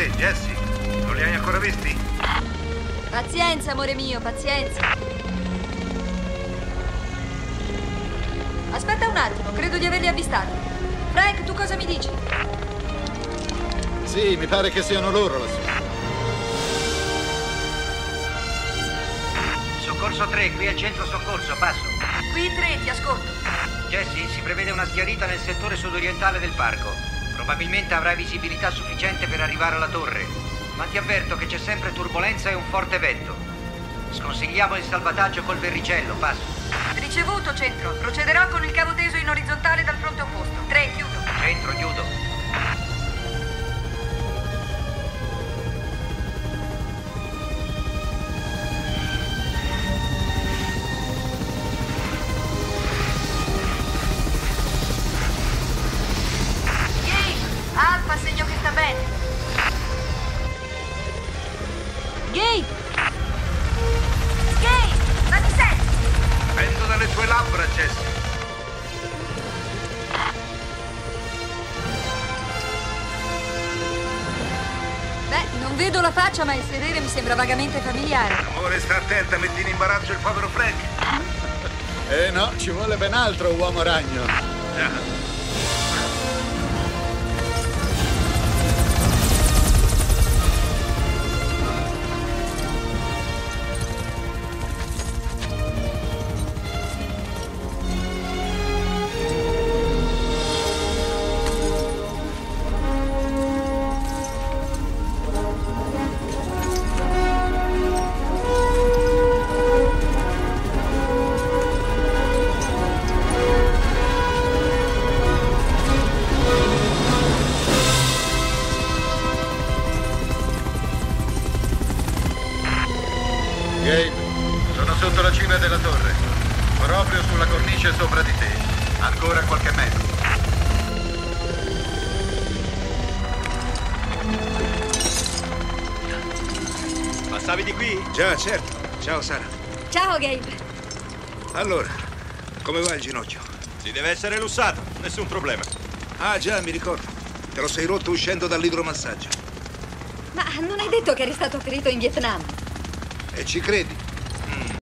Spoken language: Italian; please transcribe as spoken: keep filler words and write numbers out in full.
Ehi, Jesse, non li hai ancora visti? Pazienza, amore mio, pazienza. Aspetta un attimo, credo di averli avvistati. Frank, tu cosa mi dici? Sì, mi pare che siano loro lassù. Soccorso tre, qui al centro soccorso, passo. Qui tre, ti ascolto. Jesse, si prevede una schiarita nel settore sudorientale del parco. Probabilmente avrai visibilità sufficiente per arrivare alla torre, ma ti avverto che c'è sempre turbolenza e un forte vento. Sconsigliamo il salvataggio col verricello, passo. Ricevuto, centro. Procederò con il cavo teso in orizzontale dal fronte opposto. tre, chiudo. Centro, chiudo. Alfa, segno che sta bene. Gabe! Gabe! Ma mi senti? Pendo dalle tue labbra, Jesse. Beh, non vedo la faccia, ma il sedere mi sembra vagamente familiare. Amore, sta attenta, metti in imbarazzo il povero Frank. Eh no, ci vuole ben altro, uomo ragno. Ah. Gabe, sono sotto la cima della torre, proprio sulla cornice sopra di te. Ancora qualche metro. Passavi di qui? Già, certo. Ciao, Sara. Ciao, Gabe. Allora, come va il ginocchio? Si deve essere lussato, nessun problema. Ah, già, mi ricordo. Te lo sei rotto uscendo dall'idromassaggio. Ma non hai detto che eri stato ferito in Vietnam? E ci credi?